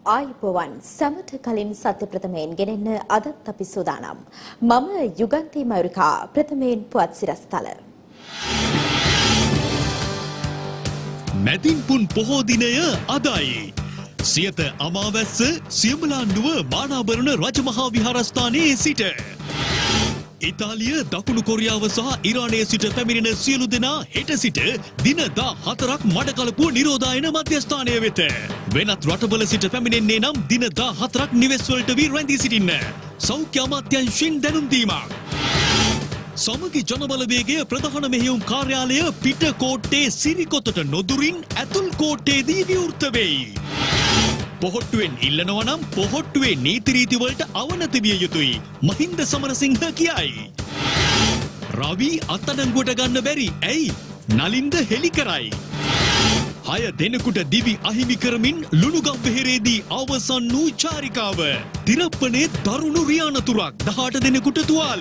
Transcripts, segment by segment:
ආයුබෝවන් සමට කලින් සත්‍ය ප්‍රථමයෙන් ගෙනෙන්න අදත් අපි සූදානම්. මම යුගන්ති මයුරිකා ප්‍රථමයෙන් පුවත් සිරස්තල. මැදින් පුන් පොහෝ දිනය අදයි. සියත අමාවැස්ස සියඹලාන්නුව මානාභරණ රජමහා විහාරස්ථානයේ සිට ඉතාලිය දකුණු කොරියාව සහ ඉරානයේ සිට පැමිණෙන සියලු දෙනා හෙට සිට දින 14ක් මඩකලපුව නිරෝධායන මධ්‍යස්ථානය වෙත. වෙනත් රටවල සිට පැමිණෙන්නේ නම් දින 14ක් නිවෙස් වලට වී රැඳී සිටින්න. සෞඛ්‍ය අමාත්‍යාංශයෙන් දැනුම් දීමක්. සමගි ජනබලවේගයේ ප්‍රධාන මෙහෙයුම් කාර්යාලය පිටකෝට්ටේ සිරිකොතට නොදුරින් ඇතුල් කෝට්ටේදී විවෘත වෙයි. පොහොට්ටුවෙන් ඉල්ලනවා නම් පොහොට්ටුවේ නීති රීති වලට අවනත විය යුතුයි. මහින්ද සමරසිංහ කියයි. රවි අත්අඩංගුවට ගන්න බැරි. ඇයි? නලින්ද හෙලි කරයි. 6 දෙනෙකුට දිවි අහිමි කරමින් ලුණුගම්වෙහෙරේදී අවසන් වූ චාරිකාව. තිරප්පනේ දරුණු රියානතුරක් 18 දෙනෙකුට තුවාල.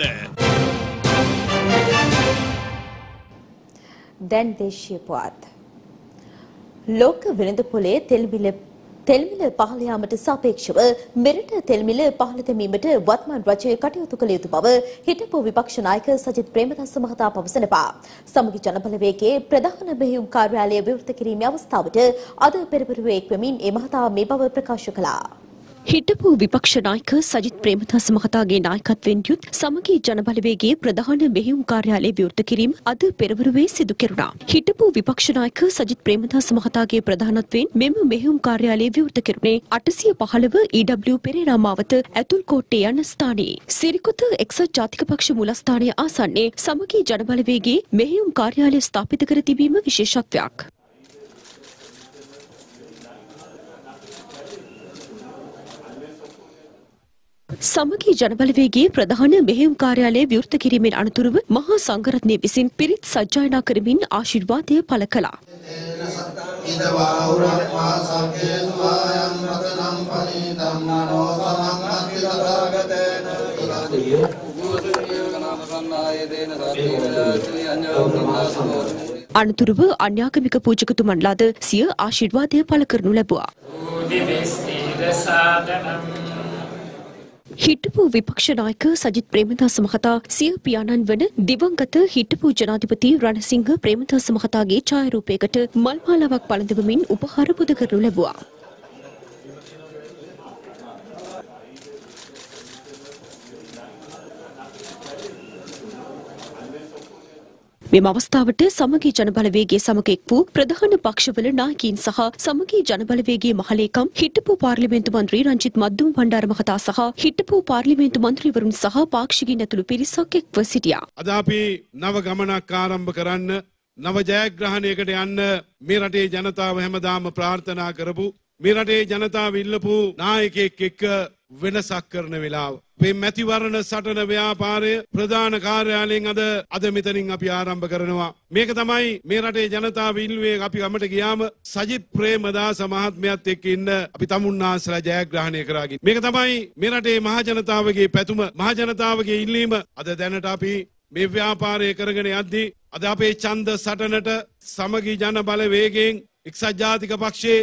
දැන් දේශීය පුවත්. ලෝක වෙළඳපොලේ තෙල් මිල පහළ යාමට සාපේක්ෂව මෙරට තෙල් මිල පහළ දැමීමට වත්මන් රජය කටයුතු කළ යුතු බව හිටපු විපක්ෂ නායක සජිත් ප්‍රේමදාස මහතා පවසනවා. සමගි ජනබලවේගයේ ප්‍රධාන මෙහෙයුම් කාර්යාලය විවෘත කිරීමේ අවස්ථාවට අද පෙරවරුවේ එක්වමින් ඒ මහතා මේ බව ප්‍රකාශ කළා. හිටපු විපක්ෂ නායක සජිත් ප්‍රේමදාස මහතාගේ නායකත්වයෙන් යුත් සමගි ජනබලවේගයේ ප්‍රධාන මෙහෙයුම් කාර්යාලය විවෘත කිරීම අද පෙරවරුවේ සිදු කෙරුණා. හිටපු විපක්ෂ නායක සජිත් ප්‍රේමදාස මහතාගේ ප්‍රධානත්වයෙන් මෙම මෙහෙයුම් කාර්යාලය විවෘත කෙරුණේ 815 EW පෙරේරා මාවත ඇතුල් කෝට්ටේ යන ස්ථානයේ. සිරිකොත එක්සත් ජාතික පක්ෂ මූලස්ථානයේ ආසන්නයේ සමගි ජනබලවේගයේ මෙහෙයුම් කාර්යාලය ස්ථාපිත කර තිබීම විශේෂත්වයක්. සමගි ජනබලවේගයේ ප්‍රධාන මෙහෙයුම් කාර්යාලය විවෘත කිරීමෙන් අනතුරුව මහා සංඝරත්නය විසින් පිරිත් සජ්ජායනා කරමින් ආශිර්වාදය පළ කළා. අනතුරුව අන්‍යාගමික පූජකතුමන්ලාද සිය ආශිර්වාදය පළ කරනු ලැබුවා. හිටපු විපක්ෂ නායක සජිත් ප්‍රේමදාස මහතා සිය පියාණන් වන දිවංගත හිටපු ජනාධිපති රණසිංහ ප්‍රේමදාස මහතාගේ ඡායාරූපයකට මල් මාලාවක් පළඳවමින් උපහාර පුද කරනු ලැබුවා. මෙම අවස්ථාවට සමගි ජනබලවේගයේ සමග එක් වූ ප්‍රධාන පක්ෂවල නායකයින් සහ සමගි ජනබලවේගයේ මහලේකම් හිටපු පාර්ලිමේන්තු මන්ත්‍රී රංජිත් මද්දුම් බණ්ඩාර මහතා සහ හිටපු පාර්ලිමේන්තු මන්ත්‍රීවරුන් සහ පාක්ෂිකයින් ඇතුළු පිරිසක් එක්ව සිටියා. අද අපි නව ගමනක් ආරම්භ කරන්න, නව ජයග්‍රහණයකට යන්න මේ රටේ ජනතාව හැමදාම ප්‍රාර්ථනා කරපු, මේ රටේ ජනතාව ඉල්ලපු නායකයෙක් එක්ක වෙනසක් කරන වෙලාව. මේ මැතිවරණ සටන ව්‍යාපාරය ප්‍රධාන කාර්යාලයෙන් අද මෙතනින් අපි ආරම්භ කරනවා. මේක තමයි මේ රටේ ජනතාව ඉල්ලුවේ. අපි ගමට ගියාම සජිත් ප්‍රේමදාස මහත්මයාත් එක්ක ඉන්න අපි තමුන්නාන්සලා ජයග්‍රහණය කරාගෙන. මේක තමයි මේ රටේ මහ ජනතාවගේ පැතුම, මහ ජනතාවගේ ඉල්ලීම. අද දැනට අපි මේ ව්‍යාපාරය කරගෙන යද්දී අද අපේ ඡන්ද සටනට සමගි ජන බලවේගයෙන් එක්සත් ජාතික පක්ෂයේ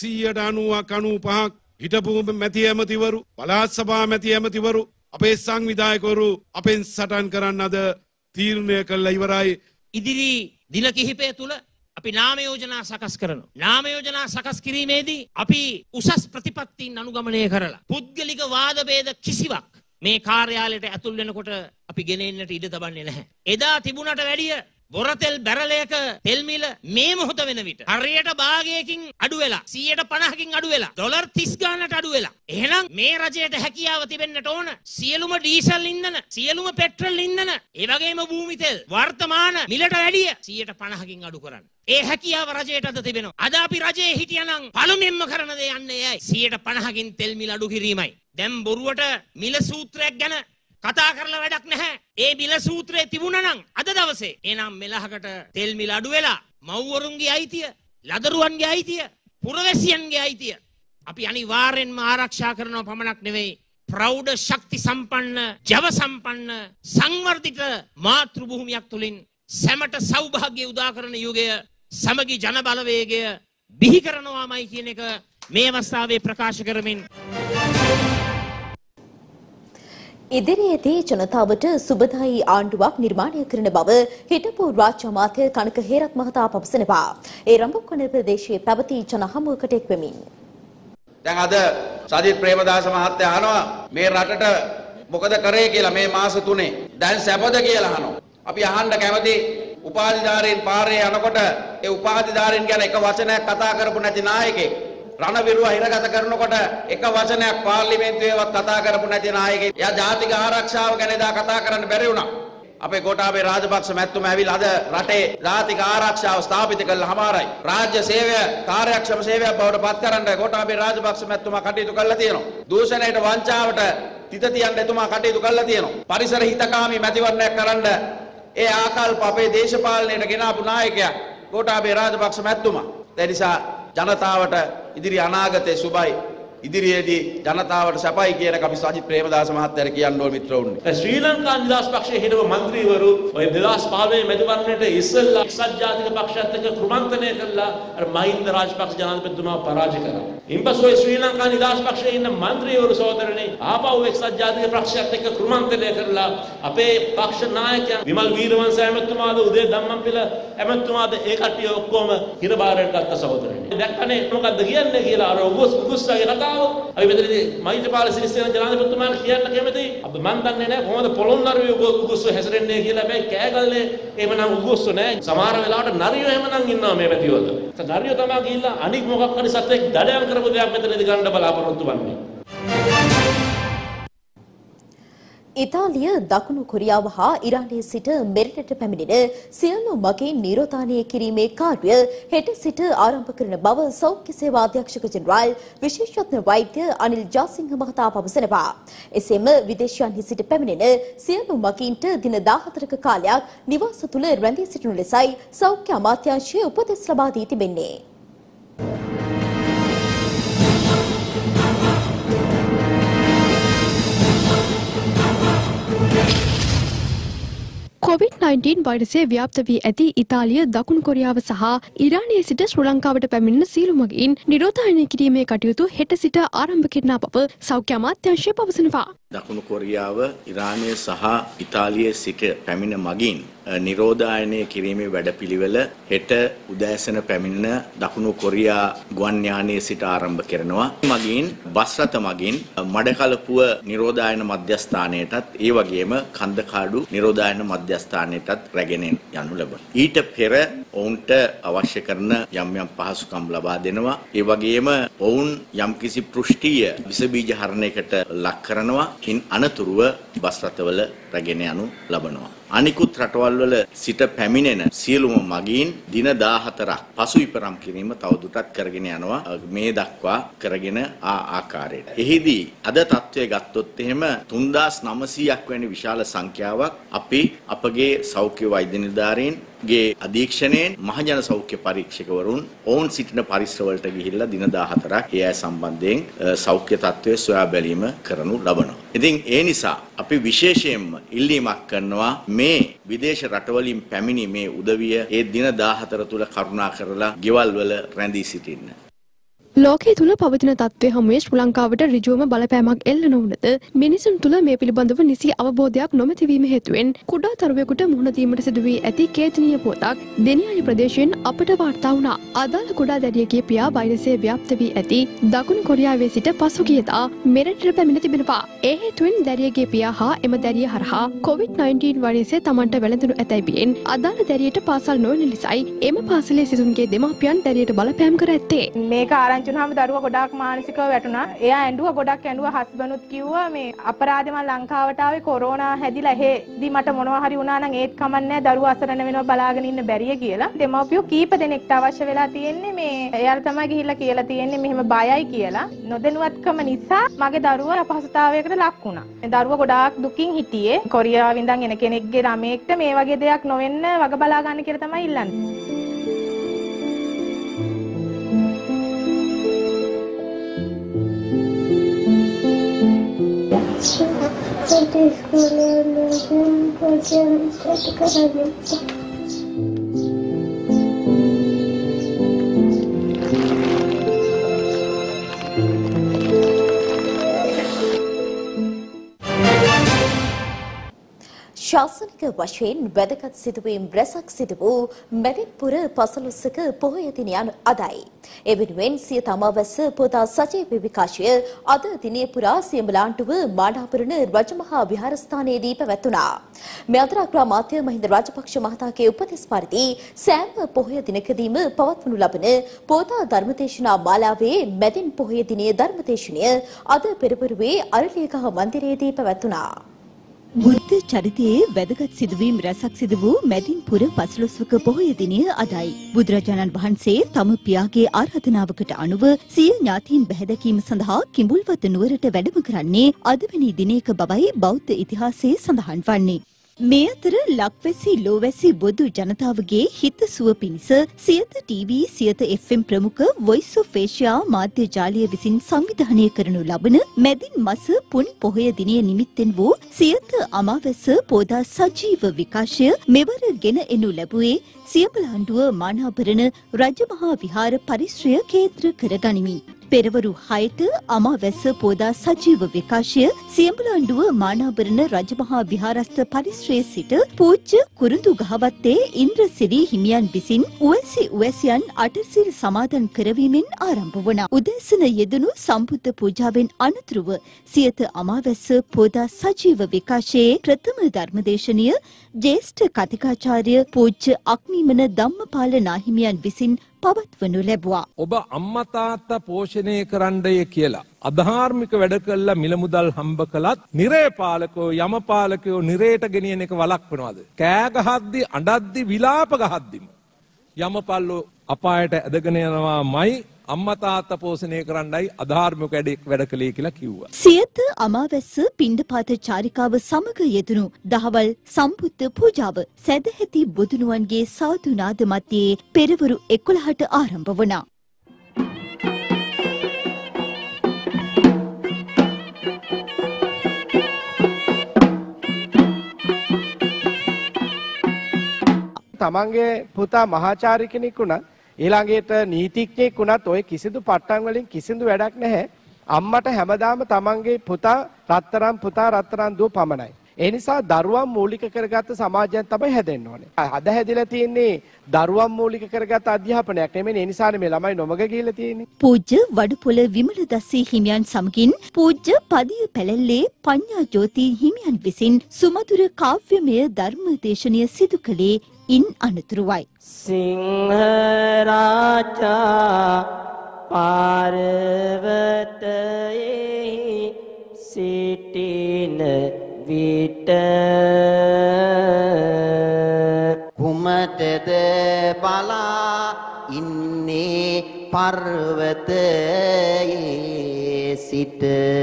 90%ක් හිටපු මැති ඇමතිවරු, පළාත් සභා මැති ඇමතිවරු, අපේ සංවිධායකවරු අපෙන් සටන් කරන්න අද තීරණය කළා ඉවරයි. ඉදිරි දින කිහිපය තුල අපි නාම යෝජනා සකස් කරනවා. නාම යෝජනා සකස් කිරීමේදී අපි උසස් ප්‍රතිපත්තීන් අනුගමනය කරලා පුද්ගලික වාද ભેද කිසිවක් මේ කාර්යාලයට ඇතුල් වෙනකොට අපි ගෙනෙන්නට ඉඩ තබන්නේ නැහැ. එදා තිබුණට වැඩිය බොරතෙල් බැරලයක තෙල් මිල මේ මොහොත වෙන විට හරියට භාගයකින් අඩු වෙලා 150කින් අඩු වෙලා ඩොලර් 30 ගානට අඩු වෙලා. එහෙනම් මේ රජයට හැකියාව තිබෙන්නට ඕන සියලුම ඩීසල් ඉන්ධන, සියලුම පෙට්‍රල් ඉන්ධන, ඒ වගේම භූමි තෙල් වර්තමාන මිලට වැඩිය 150කින් අඩු කරන්න. ඒ හැකියාව රජයට අද තිබෙනවා. අද අපි රජයේ හිටියනම් පළමුවෙන්ම කරන දේ යන්නේ එයයි. 150කින් තෙල් මිල අඩු කිරීමයි. දැන් බොරුවට මිල සූත්‍රයක් ගැන කතා කරලා වැඩක් නැහැ. ඒ මිල සූත්‍රයේ තිබුණා නම් අද දවසේ එනම් මෙලහකට තෙල් මිල අඩු වෙලා මව්වරුන්ගේ අයිතිය, ලදරුවන්ගේ අයිතිය, පුරවැසියන්ගේ අයිතිය අපි අනිවාර්යෙන්ම ආරක්ෂා කරනව පමණක් නෙවෙයි, ප්‍රෞಢ ශක්ති සම්පන්න, ජව සම්පන්න, සංවර්ධිත මාතෘ භූමියක් තුලින් සැමට සෞභාග්‍ය උදා කරන යුගය සමගි ජන බලවේගය බිහි කරනවාමයි කියන එක මේ අවස්ථාවේ ප්‍රකාශ කරමින් ඉදිරියේදී ජනතාවට සුබදායී ආණ්ඩුවක් නිර්මාණය කරන බව හිටපු රාජ්‍ය අමාත්‍ය කනක හේරත් මහතා පවසනවා. ඒ රඹුක්වැන්න ප්‍රදේශයේ පැවති ජන හමුවකට එක්වෙමින්. දැන් අද සජිත් ප්‍රේමදාස මහත්තයා අහනවා මේ රටට මොකද කරේ කියලා මේ මාස 3. දැන් සැපද කියලා අහනවා. අපි අහන්න කැමති උපාධිධාරීන් පාරේ යනකොට ඒ උපාධිධාරීන් ගැන එක වචනයක් කතා කරපු නැති නායකයෙක්. රණවිරුව හිරගත කරනකොට එක වචනයක් පාර්ලිමේන්තුවේවත් කතා කරපු නැති නායකයෙක්. එයා ජාතික ආරක්ෂාව ගැන එදා කතා කරන්න බැරි වුණා. අපේ ගෝඨාභය රාජපක්ෂ මැතිතුමා ඇවිල්ලා අද රටේ ජාතික ආරක්ෂාව ස්ථාපිත කළා හමාරයි. රාජ්‍ය සේවය කාර්යක්ෂම සේවයක් බවට පත් කරන්න ගෝඨාභය රාජපක්ෂ මැතිතුමා කටයුතු කළා තියෙනවා. දූෂණයට වංචාවට තිත තියන්න එතුමා කටයුතු කළා තියෙනවා. පරිසර හිතකාමී මැතිවරණයක් කරන්න ඒ ආකල්ප අපේ දේශපාලනයට ගෙනාපු නායකයා ගෝඨාභය රාජපක්ෂ මැතිතුමා. ඒ නිසා ජනතාවට ඉදිරි අනාගතයේ සුබයි. ඉදිරියේදී ජනතාවට සැපයි කියන අපි සජිත් ප්‍රේමදාස මහත්තයාට කියන්න ඕන මිත්‍රවුන්. ශ්‍රී ලංකා නිදහස් පක්ෂයේ හිටපු മന്ത്രിවරු ඔය 2015 මැතිවරණයට ඉස්සෙල්ලා එක්සත් ජාතික පක්ෂයත් එක්ක ක්‍රුමන්ත්‍රණය කළා අර මහින්ද රාජපක්ෂ ජනාධිපතිතුමාව පරාජය කරා. ඉන්පසු ඔය ශ්‍රී ලංකා නිදහස් පක්ෂයේ ඉන්න മന്ത്രിවරු සහෝදරනේ ආපහු එක්සත් ජාතික පක්ෂයත් එක්ක ක්‍රුමන්ත්‍රණය කරලා අපේ පක්ෂ නායකයන් විමල් වීරවංශ ඇමතුමාද උදේ ධම්මපිල ඇමතුමාද ඒ කට්ටිය ඔක්කොම හිරබාරයට ගත්ත සහෝදරනේ. දැක්කනේ මොකද්ද කියන්නේ කියලා අර උගුස්සගේ කතාව අපි මෙතනදී මෛත්‍රීපාල සිරිසේන ජනාධිපතිතුමාට කියන්න කැමතියි. අපි මන් දන්නේ නැහැ කොහොමද පොළොන්නරුවේ උගුස්සෝ හැසිරෙන්නේ කියලා. හැබැයි කෑගල්ලේ එහෙමනම් උගුස්සෝ නැහැ. සමහර වෙලාවට නරියෝ එහෙමනම් ඉන්නවා මේ පැතිවල. නරියෝ තමයි ගිහිල්ලා අනික් මොකක් හරි සත්‍යෙක් දඩයන් කරපු දෙයක් මෙතනදී ගන්න බලාපොරොත්තු වෙන්නේ. ඉතාලිය දකුණු කොරියාව හා ඉරානයේ සිට මෙරටට පැමිණෙන සියලු මගීන් නිරෝධානය කිරීමේ කාර්යය හෙට සිට ආරම්භ කරන බව සෞඛ්‍ය සේවා අධ්‍යක්ෂක ජෙනරාල් විශේෂඥ වෛද්‍ය අනිල් ජාසිංහ මහතා පවසනවා. එසේම විදේශයන්හි සිට පැමිණෙන සියලු මගීන්ට දින 14ක කාලයක් නිවාස තුළ රැඳී සිටිනු ලෙසයි සෞඛ්‍ය අමාත්‍යාංශය උපදෙස් ලබා දී තිබෙන්නේ. COVID-19 වෛරසය ව්‍යාප්ත වී ඇති ඉතාලිය දකුණු කොරියාව සහ ඉරානයේ සිට ශ්‍රී ලංකාවට පැමිණෙන සියලු මගීන් නිරෝධායනය කිරීමේ කටයුතු හෙට සිට ආරම්භ කරන බව සෞඛ්‍ය අමාත්‍යාංශය පවසනවා. දකුණු කොරියාව ඉරානය සහ ඉතාලියේ සිට පැමිණ මගින් නිරෝධායනය කිරීමේ වැඩපිළිවෙල හෙට උදෑසන පැමිණෙන දකුණු කොරියා ගුවන් යානයේ සිට ආරම්භ කරනවා. මගින් බස් රථ මගින් මඩකලපුව නිරෝධායන මධ්‍යස්ථානයටත් ඒ වගේම කන්දකාඩු නිරෝධායන මධ්‍යස්ථානයටත් රැගෙන යනු ලබනවා. ඊට පෙර ඔවුන්ට අවශ්‍ය කරන යම් යම් පහසුකම් ලබා දෙනවා. ඒ වගේම ඔවුන් යම්කිසි පෘෂ්ඨීය විස බීජ හරණයකට ලක් කරනවා. ඉන් අනතුරුව බස් රථවල රැගෙන යනු ලබනවා. අනිකුත් රටවල් වල සිට පැමිණෙන සියලුම මගීන් දින 14ක් පසු විපරම් කිරීම තවදුරටත් කරගෙන යනවා මේ දක්වා කරගෙන ආකාරයට. එහිදී අද තත්ත්වය ගත්තොත් එහෙම 3900ක් වැනි විශාල සංඛ්‍යාවක් අපි අපගේ සෞඛ්‍ය වෛද්‍ය නිලධාරීන්ගේ අධීක්ෂණයෙන් මහජන සෞඛ්‍ය පරීක්ෂකවරුන් ඔවුන් සිටින පරිසර වලට ගිහිල්ලා දින 14ක් ඒ අය සම්බන්ධයෙන් සෞඛ්‍ය තත්ත්වය සොයා බැලීම කරනු ලබනවා. ඉතින් ඒ නිසා අපි විශේෂයෙන්ම ඉල්ලීමක් කරනවා මේ විදේශ රටවලින් පැමිණි මේ උදවිය ඒ දින 14 තුල කරුණා කරලා ගෙවල් වල රැඳී සිටින්න. ලෝකයේ තුල පවතින තත්ත්වය හමුවේ ශ්‍රී ලංකාවට ඍජුවම බලපෑමක් එල්ල නොවුනද මිනිසුන් තුල මේ පිළිබඳව නිසි අවබෝධයක් නොමැතිවීම හේතුවෙන් කුඩා තරුවෙකුට මුහුණ දීමට සිදු වී ඇති කේතනීය පුවතක් දෙනියාය ප්‍රදේශයෙන් අපට වාර්තා වුණා. අදාළ කුඩා දැරියගේ පියා වෛරසය ව්‍යාප්ත වී ඇති දකුණු කොරියාවේ සිට පසුගියදා මෙරටට පැමිණ තිබෙනවා. ඒ හේතුවෙන් දැරියගේ පියා හා එම දැරිය හරහා COVID-19 වෛරසය තමන්ට වැළඳුණු ඇතැයි බියෙන් අදාළ දැරියට පාසල් නොවන නිසායි එම පාසලේ සිසුන්ගේ දෙමාපියන් දැරියට බලපෑම් කර ඇත්තේ. මේක ආරංචිුනහම දරුවා ගොඩාක් මානසිකව වැටුණා. එයා ඇඬුවා ගොඩක් ඇඬුවා. හස්බන්ඩ්ුත් කිව්වා මේ අපරාධේ මම ලංකාවට ආවේ කොරෝනා හැදිලා එහෙදි මට මොනවා හරි වුණා නම් ඒත් කමන්නේ දරුවා අසරණ වෙනවා බලාගෙන ඉන්න බැරිය කියලා. දෙමාපියෝ කීප දෙනෙක්ට අවශ්‍ය වෙලා තියෙන්නේ මේ එයාලා තමයි ගිහිල්ලා කියලා තියෙන්නේ මෙහෙම බයයි කියලා. නොදැනුවත්කම නිසා මගේ දරුවා අපහසුතාවයකට ලක් වුණා. මේ දරුවා ගොඩාක් දුකින් හිටියේ. කොරියාවෙන් ඉඳන් එන කෙනෙක්ගේ ළමයෙක්ට මේ වගේ දෙයක් නොවෙන්න වග බලා ගන්න කියලා තමයි ඉල්ලන්නේ. Nanti sekolah langsung pelajaran sekarang. ශාසනික වශයෙන් වැදගත් සිදුවීම් රැසක් සිදු වූ මැදින්පුර පසළොස්වක පොහොය දිනයන් අදයි. ඒ වෙනුවෙන් සියත අමාවැස්ස පොතා සජීව විකාශය අද දිනය පුරා සියඹලාන්ටුව මාඩාපරණ රජමහා විහාරස්ථානයේදී පැවැත්වුණා. මේ අතර අග්‍රාමාත්‍ය මහින්ද රාජපක්ෂ මහතාගේ උපදෙස් පරිදි සෑම පොහොය දිනකදීම පවත්වනු ලබන පොතා ධර්මදේශනා මාලාවේ මැදින් පොහොය දිනයේ ධර්මදේශනය අද පෙරපරුවේ අරලියගහ මන්දිරයේදී පැවැත්වුණා. බුද්ධ චරිතයේ වැදගත් සිදුවීම් රැසක් සිදු වූ මැදින්පුර පසළොස්වක පොහොය දිනය අදයි. බුදුරජාණන් වහන්සේ තම පියාගේ ආරාධනාවකට අනුව සිය ඥාතීන් බැහැදකීම සඳහා කිඹුල්වත නුවරට වැඩම කරන්නේ අදවැනි දිනයක බවයි බෞද්ධ ඉතිහාසයේ සඳහන් වන්නේ. මේ අතර ලක්වැසි ලෝවැසි බොදු ජනතාවගේ හිත සුව පිණිස සියත TV සියත FM ප්‍රමුඛ Voice of Asia මාධ්‍ය ජාලය විසින් සංවිධානය කරනු ලබන මැදින් මස පුන් පොහොය දිනය නිමිත්තෙන් වූ සියත අමාවැස පෝදා සජීව විකාශය මෙවර ගෙන එනු ලැබුවේ සියඹලාන්ඩුව මානාභරණ රජමහා විහාර පරිශ්‍රය කේන්ද්‍ර කරගනිමින්. පෙරවරු 6ට අමාවැස පෝදා සජීව විකාශය සියඹලාන්ඩුව මානාභරණ රජමහා විහාරස්ථ පරිශ්‍රයේ සිට පූජ්‍ය කුරුඳු ගහවත්තේ ඉන්ද්‍රසිරි හිමියන් විසින් උවැසියන් අටසිල් සමාදන් කරවීමෙන් ආරම්භ වුණා. උදෑසන යෙදුණු සම්බුද්ධ පූජාවෙන් අනතුරුව සියත අමාවැස පෝදා සජීව විකාශයේ ප්‍රථම ධර්මදේශනය ජ්‍යෙෂ්ඨ කතිකාචාර්ය පූජ්‍ය අක්නිමන ධම්මපාල නාහිමියන් විසින් පවත්වනු ලැබුවා. ඔබ අම්මා තාත්තා පෝෂණය කරන්නය කියලා අධාර්මික වැඩ කළා මිල මුදල් හම්බ කළත් නිරේ පාලකෝ යම පාලකෝ නිරේට ගෙනියන එක වළක්වනවාද? කෑ ගහද්දි අඬද්දි විලාප ගහද්දිම යමපල්ලෝ අපායට ඇදගෙන යනවාමයි අම්මා තාත්තා පෝෂණය කරන්නයි අධාර්මික වැඩ කළේ කියලා කිව්වා. සියත අමාවැස්ස පිණ්ඩපාත චාරිකාව සමග යෙදුණු දහවල් සම්බුද්ධ පූජාව සැදැහැති බුදුනුවන්ගේ සාදු නාද මැදියේ පෙරවරු 11ට ආරම්භ වුණා. තමන්ගේ පුතා මහාචාර්ය කෙනෙක් වුණා ඊළඟට නීතිඥයෙක් වුණත් ඔය කිසිදු පට්ටම් වලින් කිසිදු වැඩක් නැහැ. අම්මට හැමදාම තමන්ගේ පුතා රත්තරන් දුව පමණයි. ඒ නිසා දරුවන් මූලික කරගත්ත සමාජයක් තමයි හැදෙන්න ඕනේ. අද හැදිලා තියෙන්නේ දරුවන් මූලික කරගත්ත අධ්‍යාපනයක් නෙමෙයි. ඒ නිසානේ මේ ළමයි නොමග ගිහිල්ලා තියෙන්නේ. පූජ්‍ය වඩුපොළ විමල දස්සී හිමියන් සමගින් පූජ්‍ය පදිය පැලැල්ලේ පඤ්ඤා ජෝති හිමියන් විසින් සුමధుර කාව්‍යමය ධර්ම දේශනය සිදු කළේ ඉන් අනතුරුවයි. සිංහ රාජා පාර්වතයේ සිටින විට කුමටද බලා ඉන්නේ පර්වතයේ සිට.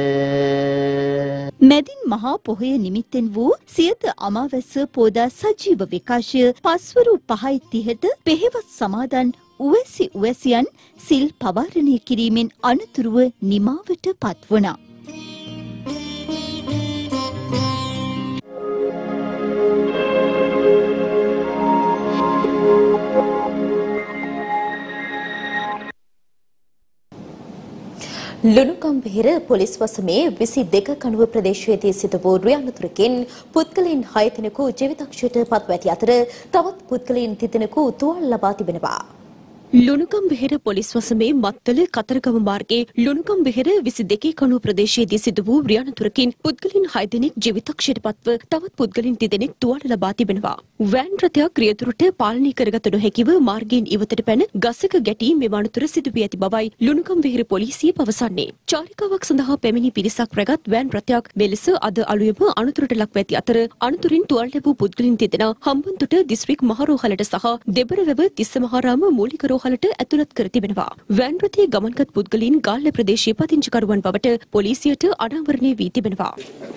මැදින් මහා පොහොය නිමිත්තෙන් වූ සියත අමාවැස්ස පෝදා සජීව විකාශය පස්වරු 5:30ට පෙහෙවස් සමාදන් උවැසියන් සිල් පවාරණය කිරීමෙන් අනතුරුව නිමාවට පත්වුණා. ලුණුකම්බිහිර පොලිස් වසමේ 22 කණුව ප්‍රදේශයේදී සිදු වූ රියන්නතුරකින් පුද්ගලයන් 6 දෙනෙකු ජීවිතක්ෂයට පත්ව ඇති අතර තවත් පුද්ගලයන් 3 දෙනෙකු තුවාල ලබා තිබෙනවා. ලුණුකම්බිහිර පොලිස් වසමේ මත්තල කතරගම මාර්ගයේ ලුණුකම්බිහිර 22 කණුව ප්‍රදේශයේදී සිදු වූ රියන්නතුරකින් පුද්ගලයන් 6 දෙනෙක් ජීවිතක්ෂයට පත්ව තවත් පුද්ගලයන් 3 දෙනෙක් තුවාල ලබා තිබෙනවා. වෑන් රථයක් රියදුරට පාලනය කරගත නොහැකිව මාර්ගයෙන් ඉවතට පැන ගසක ගැටී මෙම අනතුර සිදු වී ඇති බවයි ලුණුකම්බිහිර පොලිසිය පවසන්නේ. චාරිකාවක් සඳහා පැමිණි පිරිසක් රැගත් වෑන් රථයක් මෙලෙස අද අලුයම අනතුරට ලක්ව ඇති අතර අනතුරින් තුවාල ලැබූ පුද්ගලයන් 3 දෙනා හම්බන්තොට දිස්ත්‍රික් මහරෝහලට සහ දෙබරවැව තිස්සමහාරාම මූලික රෝහලට ඇතුළත් කර තිබෙනවා. වෑන් රථයේ ගමන්ගත් පුද්ගලයන් ගාල්ල ප්‍රදේශයේ පදිංචිකරුවන් බවට පොලිසියට අනාවරණය වී තිබෙනවා.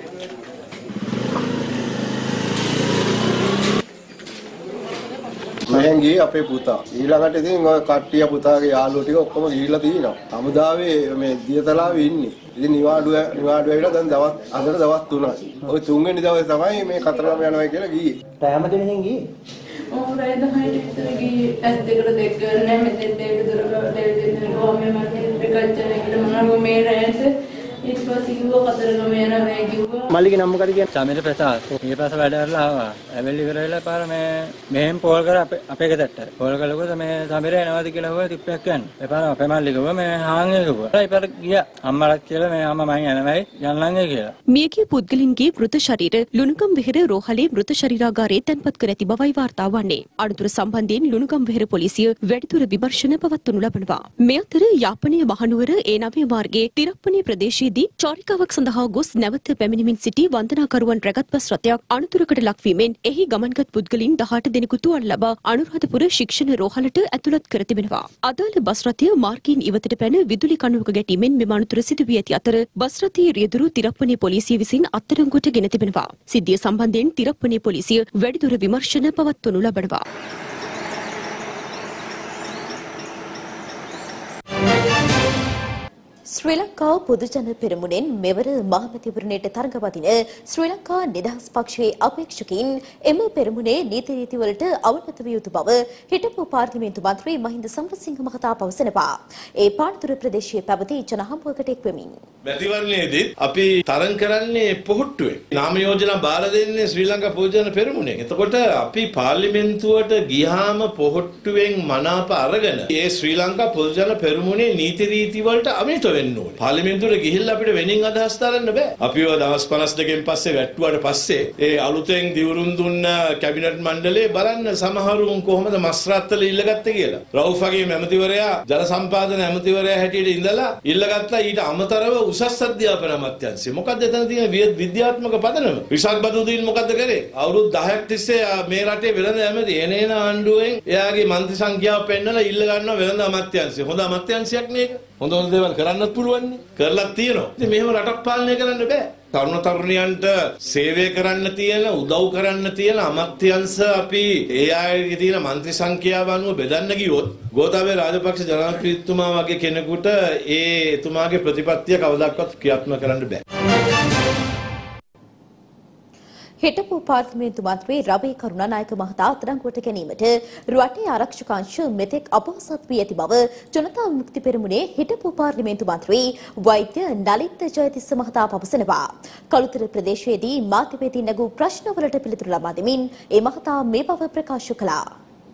මහෙන් ගියේ අපේ පුතා. ඊළඟට ඉතින් ඔය කට්ටිය පුතාගේ යාළුවෝ ටික ඔක්කොම ගිහිල්ලා තිනවා. හමුදාවේ මේ දියතලාවේ ඉන්නේ. ඉතින් නිවාඩුව ඇවිල්ලා දැන් අදට දවස් 3යි. ওই තුන්වෙනි දවසේ තමයි මේ කතරගම යනවා කියලා ගියේ. තෑම දෙනෙන් ගියේ. ඕ රයිද හයිට් විතර ගියේ. ඇස් දෙකට දෙක නැහැ මෙතෙන් දෙක දොරකට දෙවිදෙන ගෝමේ මැද ප්‍රකල්චන කියලා මොනවා මේ රෑස ඊට පස්සේ කිව්වා කතරගම යනවා කිව්වා. මල්ලිගේ නම මොකද කියන්නේ? සමීර ප්‍රසාද්. ඊට පස්සේ වැඩ කරලා ආවා. ඇවිල්ලි ඉවර වෙලා පාර මෙහෙම පෝල් කර අපේ ගෙදරට. පෝල් කළකොට මේ සමීර එනවාද කියලා හොය තිප්පයක් යන්නේ. ඒ පාර අපේ මල්ලි ගිහුවා මේ හාන්ගේ ගිහුවා. ඒ පාර ගියා. අම්මලාත් කියලා මේ අම්මා මං යනවායි යන්නන්ගේ කියලා. මියගිය පුද්ගලින්ගේ මෘත ශරීර ලුණුගම් විහෙර රෝහලේ මෘත ශරීරාගාරයේ තැන්පත් කර ඇති බවයි වාර්තා වන්නේ. අනතුර සම්බන්ධයෙන් ලුණුගම් විහෙර පොලිසිය වැඩිදුර විමර්ශන පවත්වනු ලබනවා. මේ අතර යාපනයේ මහනුවර ඒ9 මාර්ගයේ තිරප්පනේ ප්‍රදේශයේදී චාරිකාවක් සඳහා ගොස් නැවත පැමිණෙමින් සිටි වන්දනාකරුවන් රැගත් බස් රථයක් අනතුරකට ලක්වීමෙන් එහි ගමන්ගත් පුද්ගලින් 18 දෙනෙකු තුවාල ලබා අනුරාධපුර ශික්ෂණ රෝහලට ඇතුළත් කර තිබෙනවා. අදාළ බස් රථය මාර්ගයෙන් ඉවතට පැන විදුලි කණුවක ගැටීමෙන් මෙම අනතුර සිදු වී ඇති අතර බස් රථයේ රියදුරු තිරප්පනේ පොලිසිය විසින් අත්අඩංගුවට ගෙන තිබෙනවා. සිද්ධිය සම්බන්ධයෙන් තිරප්පනේ පොලිසිය වැඩිදුර විමර්ශන පවත්වනු ලබනවා. ශ්‍රී ලංකා පොදුජන පෙරමුණෙන් මෙවර මහමැතිවරණයට තරඟවදින ශ්‍රී ලංකා නිදහස් පක්ෂයේ අපේක්ෂකයින් එම පෙරමුණේ නීති රීතිවලට අවනත විය යුතු බව හිටපු පාර්ලිමේන්තු මන්ත්‍රී මහින්ද සමරසිංහ මහතා පවසනවා. ඒ පානතුර ප්‍රදේශයේ පැවති ජනහමුවකට එක්වෙමින් මැතිවරණයේදී අපි තරඟ කරන්නේ පොහොට්ටුවේ. නාම යෝජනා බාර දෙන්නේ ශ්‍රී ලංකා පොදුජන පෙරමුණෙන්. එතකොට අපි පාර්ලිමේන්තුවට ගියාම පොහොට්ටුවෙන් මනාප අරගෙන ඒ ශ්‍රී ලංකා පොදුජන පෙරමුණේ නීති රීති වලට අමිත වෙන්න ඕනේ. පාර්ලිමේන්තුවට ගිහිල්ලා අපිට වෙනින් අදහස් තරන්න බෑ. අපිව දවස් 52කින් පස්සේ වැට්ටුවාට පස්සේ ඒ අලුතෙන් දිවුරුම් දුන්න කැබිනට් මණ්ඩලයේ බලන්න සමහරුන් කොහොමද මස් රත්තල ඉල්ලගත්තේ කියලා. රවුෆගේ ඇමතිවරයා ජල සම්පාදන ඇමතිවරයා හැටියට ඉඳලා ඉල්ලගත්තා ඊට අමතරව උසස් අධ්‍යාපන අමාත්‍යාංශය. මොකද්ද එතන තියෙන විද්‍යාත්මක පදනම? විශාඛ බදුදීන් මොකද්ද කරේ? අවුරුදු 10ක් තිස්සේ මේ රටේ වෙළඳ ඇමති එනේන ආණ්ඩුවෙන් එයාගේ මන්ත්‍රී සංඛ්‍යාව පෙන්නලා ඉල්ල ගන්නවා වෙළඳ අමාත්‍යාංශය. හොඳ අමාත්‍යාංශයක් නේ ඒක. හොඳ දේවල් කරන්නත් පුළුවන් නේ. කරලා තියෙනවා. ඉතින් මෙහෙම රටක් පාලනය කරන්න බෑ. තරුණ තරුණියන්ට සේවය කරන්න තියෙන උදව් කරන්න තියෙන අමාත්‍යාංශ අපි ඒ අයගේ තියෙන මන්ත්‍රී සංඛ්‍යාව අනුව බෙදන්න ගියොත් ගෝඨාභය රාජපක්ෂ ජනාධිපතිතුමා වගේ කෙනෙකුට ඒ එතුමාගේ ප්‍රතිපත්තිය කවදාවත් ක්‍රියාත්මක කරන්න බෑ. හිටපු පාර්ලිමේන්තු මන්ත්‍රී රවී කරුණානායක මහතා අත්අඩංගුවට ගැනීමට රටේ ආරක්ෂක අංශ මෙතෙක් අපොහොසත් වී ඇති බව ජනතා විමුක්ති පෙරමුණේ හිටපු පාර්ලිමේන්තු මන්ත්‍රී වෛද්‍ය නලිත් ජයතිස්ස මහතා පවසනවා. කළුතර ප්‍රදේශයේදී මාධ්‍යවේදී නැගූ ප්‍රශ්නවලට පිළිතුරු ලබා දෙමින් ඒ මහතා මේ බව ප්‍රකාශ කළා.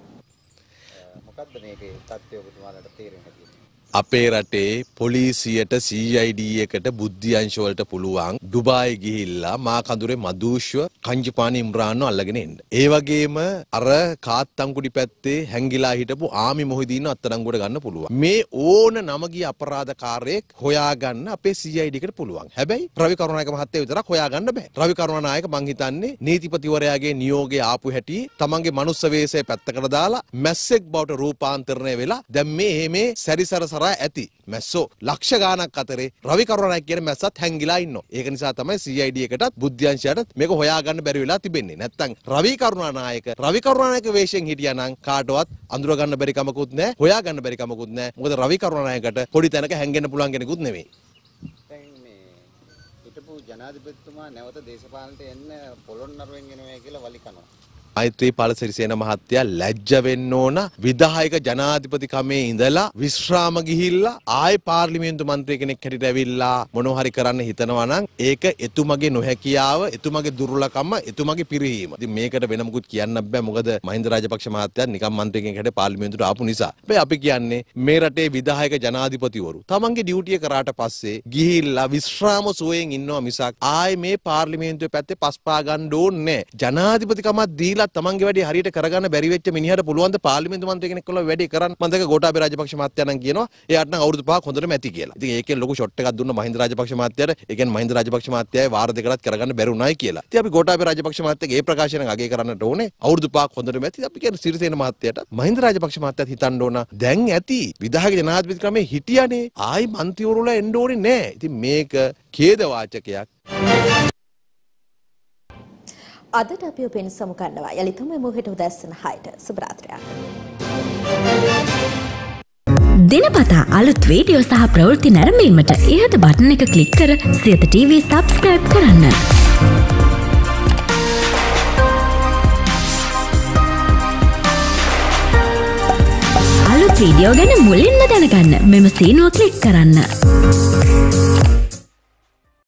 මොකද්ද මේකේ තත්ත්වය ඔබතුමාලට තේරෙන්නේ? අපේ රටේ පොලිසියට CID එකට බුද්ධි අංශ වලට පුළුවන් ඩුබායි ගිහිල්ලා මා කඳුරේ මදුෂ්ව කංජිපානි ඉම්රාන්ව අල්ලගෙන එන්න. ඒ වගේම අර කාත්තංකුඩි පැත්තේ හැංගිලා හිටපු ආමි මොහිදීන් අත්අඩංගුවට ගන්න පුළුවන්. මේ ඕන නමගිය අපරාධකාරයෙක් හොයාගන්න අපේ CID එකට පුළුවන්. හැබැයි රවි කරුණානායක මහත්තයා විතරක් හොයාගන්න බෑ. රවි කරුණානායක මං හිතන්නේ නීතිපතිවරයාගේ නියෝගය ආපු හැටි තමන්ගේ මනුස්ස වේශය පැත්තකට දාලා මැස්සෙක් බවට රූපාන්තරණය වෙලා දැන් මේ සැරිසර ඇති මැස්සෝ ලක්ෂ ගානක් අතරේ රවි කරුණානායක කියන මැස්සත් හැංගිලා ඉන්නවා. ඒක නිසා තමයි CID එකටත් බුද්ධ්‍යංශයටත් මේක හොයාගන්න බැරි වෙලා තිබෙන්නේ. නැත්තම් රවි කරුණානායක වේශයෙන් හිටියා නම් කාටවත් අඳුර ගන්න බැරි කමකුත් නැහැ, හොයාගන්න බැරි කමකුත් නැහැ. මොකද රවි කරුණානායකට පොඩි තැනක හැංගෙන්න පුළුවන් කෙනෙකුත් නෙවෙයි. දැන් මේ හිටපු ජනාධිපතිතුමා නැවත දේශපාලනයට එන්න පොළොන්නරුවෙන් එනවා කියලා වලි කරනවා. මෛත්‍රීපාල සිරිසේන මහත්තයා ලැජ්ජ වෙන්න ඕන. විධායක ජනාධිපති කමේ ඉඳලා විශ්‍රාම ගිහිල්ලා ආයේ පාර්ලිමේන්තු මන්ත්‍රී කෙනෙක් හැටියට ඇවිල්ලා මොනවා හරි කරන්න හිතනවා නම් ඒක එතුමගේ නොහැකියාව, එතුමගේ දුර්වලකම, එතුමගේ පිරිහීම. ඉතින් මේකට වෙන මොකුත් කියන්න බෑ. මොකද මහින්ද රාජපක්ෂ මහත්තයා නිකම් මන්ත්‍රී කෙනෙක් හැටියට පාර්ලිමේන්තුවට ආපු නිසා. හැබැයි අපි කියන්නේ මේ රටේ විධායක ජනාධිපතිවරු තමන්ගේ ඩියුටිය කරාට පස්සේ ගිහිල්ලා විශ්‍රාම සුවයෙන් ඉන්නවා මිසක් ආයේ මේ පාර්ලිමේන්තුවේ පැත්තේ පස්පා ගන්න ඕනේ නැහැ. ජනාධිපතිකමක් දීලා තමන්ගේ වැඩේ හරියට කරගන්න බැරි වෙච්ච මිනිහට පුළුවන් ද පාර්ලිමේන්තු මන්ත්‍රී කෙනෙක් කළා වැඩේ කරන්න. මම දැක ගෝඨාභය රාජපක්ෂ මහත්තයා නම් කියනවා එයාට නම් අවුරුදු 5ක් හොඳටම ඇති කියලා. ඉතින් ඒකෙන් ලොකු ෂොට් එකක් දුන්න මහින්ද රාජපක්ෂ මහත්තයාට. ඒ කියන්නේ මහින්ද රාජපක්ෂ මහත්තයාගේ වාර දෙකකට කරගන්න බැරි උනායි කියලා. ඉතින් අපි ගෝඨාභය රාජපක්ෂ මහත්තයාගේ ඒ ප්‍රකාශනය අගය කරන්නට ඕනේ. අවුරුදු 5ක් හොඳටම ඇති. අපි කියන්නේ සිරිසේන මහත්තයාට මහින්ද රාජපක්ෂ මහත්තයාත් හිතන්න ඕන දැන් ඇති විධායක ජනාධිපති ක්‍රමේ හිටියානේ. ආයි මන්ත්‍රීවරුලා එන්න ඕනේ නැහැ. ඉතින් මේක ඛේද වාචකයක්. අදට අපි ඔබෙන් සමුගන්නවා. යලිත් තමයි මොහෙට උදැස්සන 6ට සුබ රාත්‍රියක්. දිනපතා අලුත් වීඩියෝ සහ ප්‍රවෘත්ති නැරඹීමට ඉහත බටන් එක ක්ලික් කර සියත TV subscribe කරන්න. අලුත් වීඩියෝ ගැන මුලින්ම දැනගන්න මෙම සීනුව ක්ලික් කරන්න.